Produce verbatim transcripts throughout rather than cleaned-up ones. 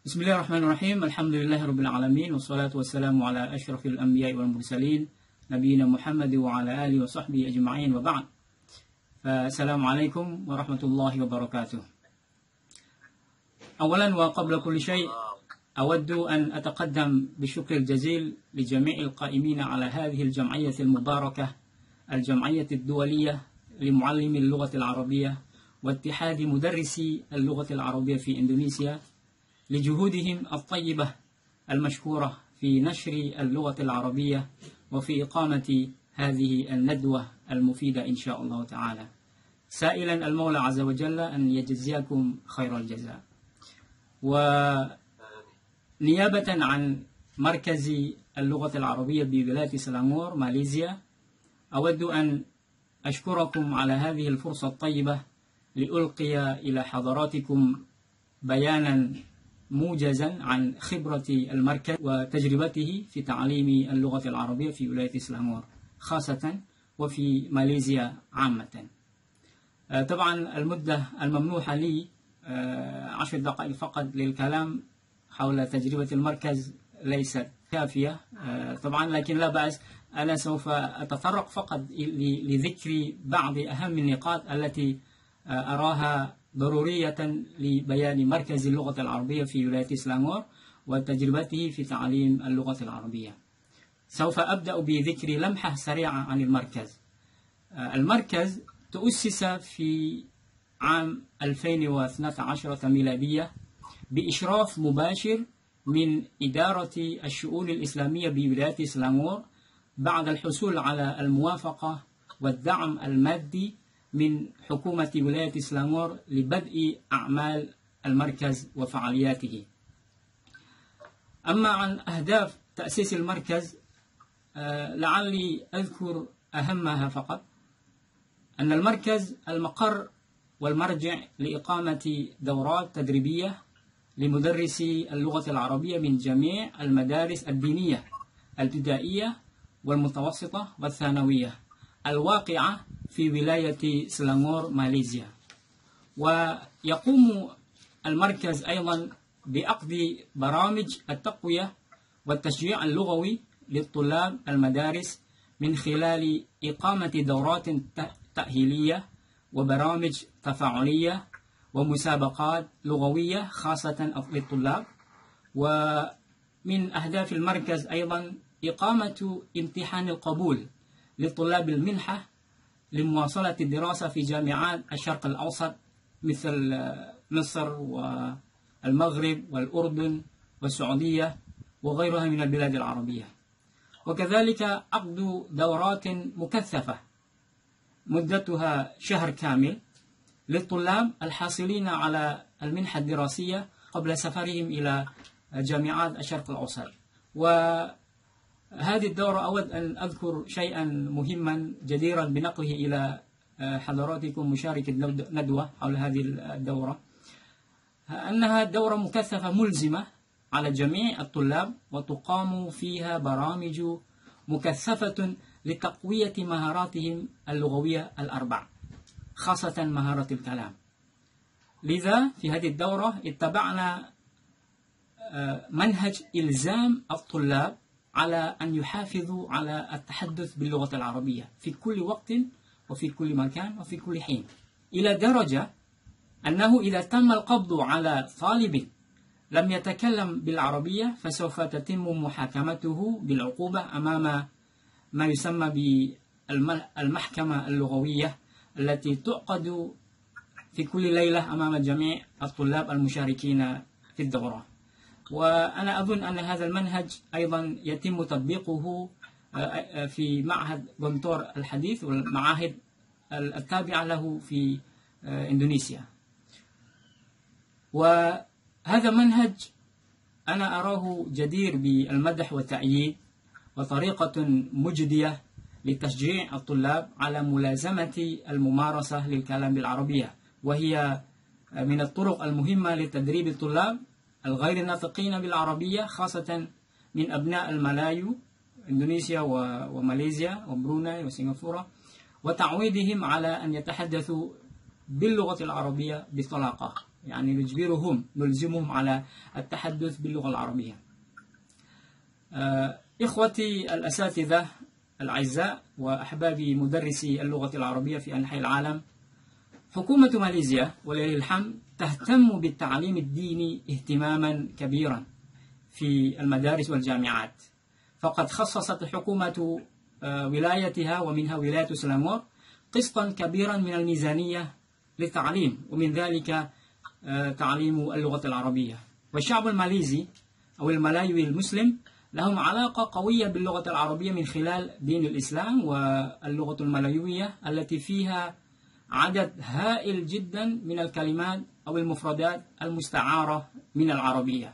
بسم الله الرحمن الرحيم. الحمد لله رب العالمين، والصلاة والسلام على أشرف الأنبياء والمرسلين نبينا محمد وعلى آله وصحبه أجمعين، وبعد. فالسلام عليكم ورحمة الله وبركاته. أولا وقبل كل شيء أود أن أتقدم بالشكر الجزيل لجميع القائمين على هذه الجمعية المباركة، الجمعية الدولية لمعلمي اللغة العربية واتحاد مدرسي اللغة العربية في إندونيسيا، لجهودهم الطيبة المشكورة في نشر اللغة العربية وفي إقامة هذه الندوة المفيدة إن شاء الله تعالى، سائلا المولى عز وجل أن يجزيكم خير الجزاء. ونيابة عن مركز اللغة العربية بولاية سلانغور ماليزيا، أود أن أشكركم على هذه الفرصة الطيبة لألقي إلى حضراتكم بيانا موجزا عن خبرة المركز وتجربته في تعليم اللغة العربية في ولاية سلانغور خاصة وفي ماليزيا عامة. طبعا المدة الممنوحة لي عشر دقائق فقط للكلام حول تجربة المركز ليست كافية طبعا، لكن لا بأس، أنا سوف أتطرق فقط لذكر بعض أهم النقاط التي أراها ضرورية لبيان مركز اللغة العربية في ولاية سلانغور وتجربته في تعليم اللغة العربية. سوف أبدأ بذكر لمحة سريعة عن المركز. المركز تؤسس في عام ألفين واثني عشر ميلادية بإشراف مباشر من إدارة الشؤون الإسلامية بولاية سلانغور بعد الحصول على الموافقة والدعم المادي من حكومة ولاية سلانغور لبدء أعمال المركز وفعالياته. أما عن أهداف تأسيس المركز، لعلي أذكر أهمها فقط. أن المركز المقر والمرجع لإقامة دورات تدريبية لمدرسي اللغة العربية من جميع المدارس الدينية الابتدائية والمتوسطة والثانوية الواقعة في ولاية سلانغور ماليزيا. ويقوم المركز أيضا بعقد برامج التقوية والتشجيع اللغوي للطلاب المدارس من خلال إقامة دورات تأهيلية وبرامج تفاعلية ومسابقات لغوية خاصة للطلاب. ومن أهداف المركز أيضا إقامة امتحان القبول لطلاب المنحة لمواصلة الدراسة في جامعات الشرق الأوسط مثل مصر والمغرب والأردن والسعودية وغيرها من البلاد العربية. وكذلك عقد دورات مكثفة مدتها شهر كامل للطلاب الحاصلين على المنحة الدراسية قبل سفرهم إلى جامعات الشرق الأوسط. وهذه الدورة أود أن أذكر شيئا مهما جديرا بنقله إلى حضراتكم مشاركة ندوة حول هذه الدورة، أنها دورة مكثفة ملزمة على جميع الطلاب، وتقام فيها برامج مكثفة لتقوية مهاراتهم اللغوية الأربع خاصة مهارة الكلام. لذا في هذه الدورة اتبعنا منهج إلزام الطلاب على أن يحافظوا على التحدث باللغة العربية في كل وقت وفي كل مكان وفي كل حين، إلى درجة أنه إذا تم القبض على طالب لم يتكلم بالعربية فسوف تتم محاكمته بالعقوبة أمام ما يسمى بالمحكمة اللغوية التي تعقد في كل ليلة أمام جميع الطلاب المشاركين في الدورة. وأنا أظن أن هذا المنهج أيضا يتم تطبيقه في معهد غونتور الحديث والمعاهد التابعة له في إندونيسيا. وهذا منهج أنا أراه جدير بالمدح والتأييد، وطريقة مجدية لتشجيع الطلاب على ملازمة الممارسة للكلام بالعربية، وهي من الطرق المهمة لتدريب الطلاب الغير الناطقين بالعربية خاصة من أبناء الملايو إندونيسيا وماليزيا وبروناي وسنغافورة، وتعويدهم على أن يتحدثوا باللغة العربية بطلاقة يعني نجبرهم نلزمهم على التحدث باللغة العربية. إخوتي الأساتذة الأعزاء وأحبابي مدرسي اللغة العربية في أنحاء العالم، حكومة ماليزيا ولله الحمد تهتم بالتعليم الديني اهتماما كبيرا في المدارس والجامعات، فقد خصصت الحكومة ولايتها ومنها ولاية سلانغور قسطا كبيرا من الميزانية للتعليم، ومن ذلك تعليم اللغة العربية. والشعب الماليزي أو الملايوي المسلم لهم علاقة قوية باللغة العربية من خلال دين الإسلام واللغة الملايوية التي فيها عدد هائل جدا من الكلمات أو المفردات المستعارة من العربية،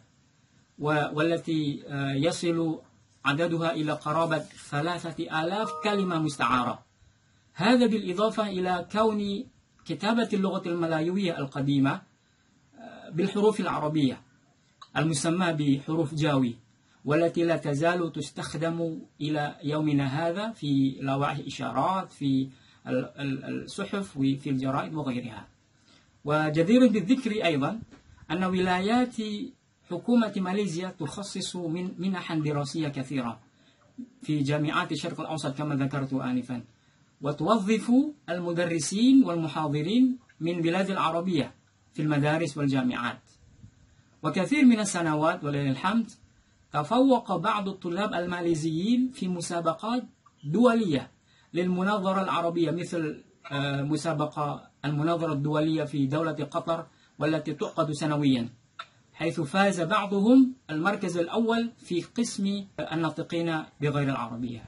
والتي يصل عددها إلى قرابة ثلاثة آلاف كلمة مستعارة. هذا بالإضافة إلى كون كتابة اللغة الملايوية القديمة بالحروف العربية المسمى بحروف جاوي، والتي لا تزال تستخدم إلى يومنا هذا في لوائح إشارات، في الصحف وفي الجرائد وغيرها. وجدير بالذكر أيضا أن ولايات حكومة ماليزيا تخصص من منحا دراسية كثيرة في جامعات الشرق الأوسط كما ذكرت آنفا، وتوظف المدرسين والمحاضرين من بلاد العربية في المدارس والجامعات. وكثير من السنوات ولله الحمد تفوق بعض الطلاب الماليزيين في مسابقات دولية للمناظرة العربية، مثل مسابقة المناظرة الدولية في دولة قطر والتي تعقد سنويا، حيث فاز بعضهم المركز الأول في قسم الناطقين بغير العربية.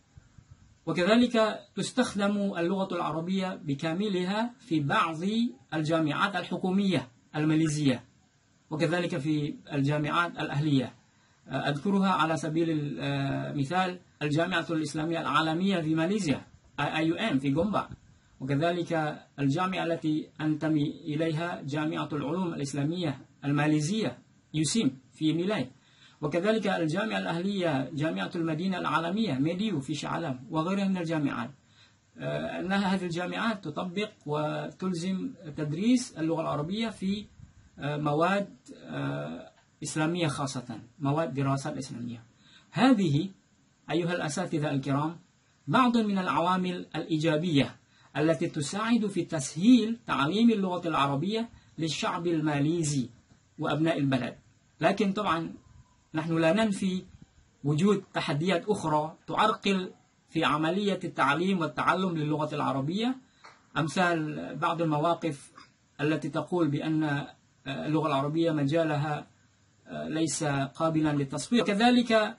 وكذلك تستخدم اللغة العربية بكاملها في بعض الجامعات الحكومية الماليزية، وكذلك في الجامعات الأهلية. أذكرها على سبيل المثال الجامعة الإسلامية العالمية في ماليزيا آي يو إم في جومبا، وكذلك الجامعة التي أنتمي إليها جامعة العلوم الإسلامية الماليزية يوسيم في ميلاي، وكذلك الجامعة الأهلية جامعة المدينة العالمية ميديو في شعلام وغيرها من الجامعات. أنها هذه الجامعات تطبق وتلزم تدريس اللغة العربية في مواد إسلامية، خاصة مواد دراسات إسلامية. هذه أيها الأساتذة الكرام بعض من العوامل الإيجابية التي تساعد في تسهيل تعليم اللغة العربية للشعب الماليزي وأبناء البلد. لكن طبعا نحن لا ننفي وجود تحديات أخرى تعرقل في عملية التعليم والتعلم للغة العربية، أمثال بعض المواقف التي تقول بأن اللغة العربية مجالها ليس قابلا للتصوير. كذلك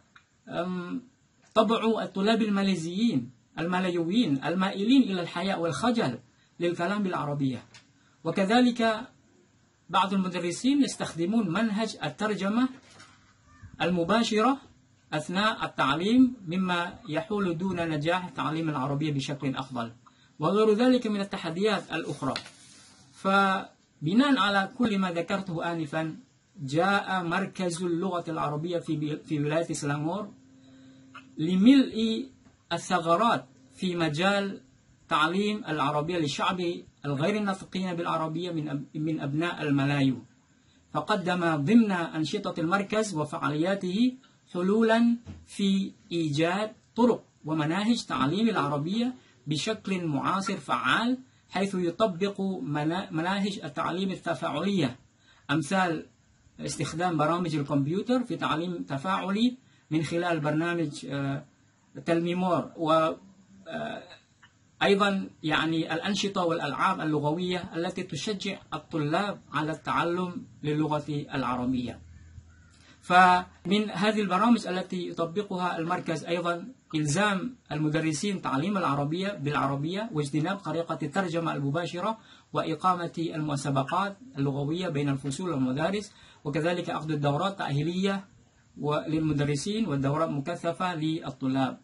طبع الطلاب الماليزيين الملايويين المائلين إلى الحياء والخجل للكلام بالعربية. وكذلك بعض المدرسين يستخدمون منهج الترجمة المباشرة أثناء التعليم، مما يحول دون نجاح تعليم العربية بشكل أفضل، وغير ذلك من التحديات الأخرى. فبناء على كل ما ذكرته آنفا، جاء مركز اللغة العربية في في ولاية سلانغور لملء الثغرات في مجال تعليم العربية للشعب الغير الناطقين بالعربية من من أبناء الملايو، فقدم ضمن أنشطة المركز وفعالياته حلولا في إيجاد طرق ومناهج تعليم العربية بشكل معاصر فعال، حيث يطبق مناهج التعليم التفاعلية، أمثال استخدام برامج الكمبيوتر في تعليم تفاعلي من خلال برنامج تلميمور، وأيضا يعني الأنشطة والألعاب اللغوية التي تشجع الطلاب على التعلم للغة العربية. فمن هذه البرامج التي يطبقها المركز أيضا إلزام المدرسين تعليم العربية بالعربية، واجتناب طريقة الترجمة المباشرة، وإقامة المسابقات اللغوية بين الفصول والمدارس، وكذلك أخذ الدورات التأهيلية للمدرسين والدورات مكثفة للطلاب.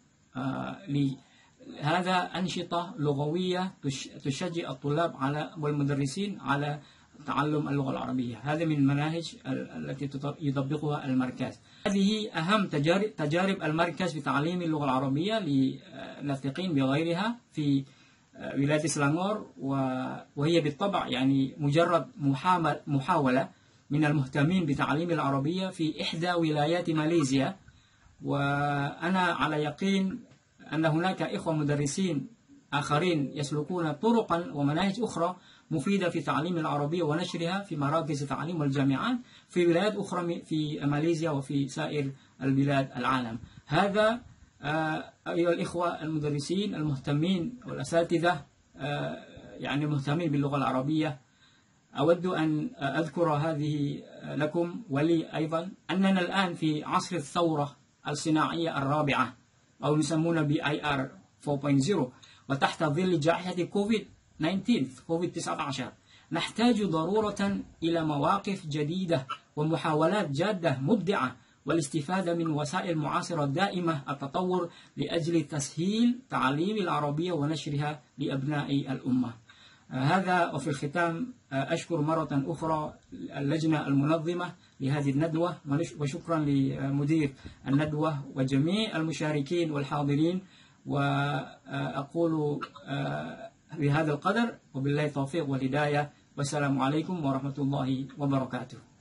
هذا أنشطة لغوية تشجع الطلاب على والمدرسين على تعلم اللغة العربية. هذا من المناهج التي يطبقها المركز. هذه أهم تجارب المركز في تعليم اللغة العربية للناطقين بغيرها في ولاية سلانغور، وهي بالطبع يعني مجرد محاولة من المهتمين بتعليم العربية في إحدى ولايات ماليزيا. وأنا على يقين أن هناك إخوة مدرسين آخرين يسلكون طرقا ومناهج أخرى مفيدة في تعليم العربية ونشرها في مراكز التعليم والجامعات في ولايات أخرى في ماليزيا وفي سائر البلاد العالم. هذا أيها الإخوة المدرسين المهتمين والأساتذة يعني المهتمين باللغة العربية، أود أن أذكر هذه لكم ولي أيضا أننا الآن في عصر الثورة الصناعية الرابعة أو يسمونها بي آي آر أربعة نقطة صفر، وتحت ظل جائحة كوفيد تسعة عشر نحتاج ضرورة إلى مواقف جديدة ومحاولات جادة مبدعة والاستفادة من وسائل معاصرة دائمة التطور لأجل تسهيل تعليم العربية ونشرها لأبناء الأمة. هذا. وفي الختام أشكر مرة أخرى اللجنة المنظمة لهذه الندوة، وشكرا لمدير الندوة وجميع المشاركين والحاضرين، وأقول بهذا القدر وبالله التوفيق والهداية، والسلام عليكم ورحمة الله وبركاته.